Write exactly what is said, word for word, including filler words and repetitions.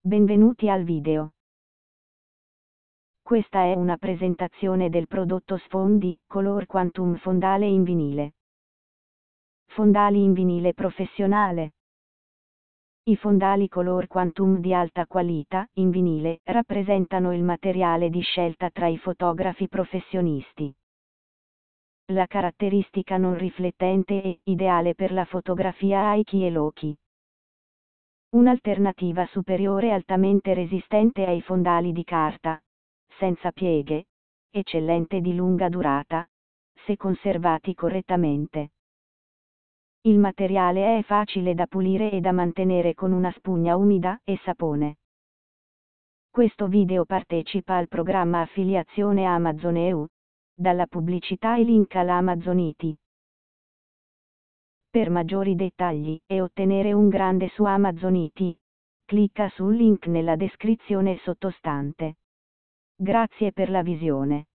Benvenuti al video. Questa è una presentazione del prodotto Sfondi Color Quantum fondale in vinile. Fondali in vinile professionale. I fondali Color Quantum di alta qualità, in vinile, rappresentano il materiale di scelta tra i fotografi professionisti. La caratteristica non riflettente è ideale per la fotografia high-key e low-key. Un'alternativa superiore altamente resistente ai fondali di carta, senza pieghe, eccellente di lunga durata, se conservati correttamente. Il materiale è facile da pulire e da mantenere con una spugna umida e sapone. Questo video partecipa al programma Affiliazione Amazon E U, dalla pubblicità e link all'Amazoniti. Per maggiori dettagli e ottenere un grande su Amazoniti, clicca sul link nella descrizione sottostante. Grazie per la visione.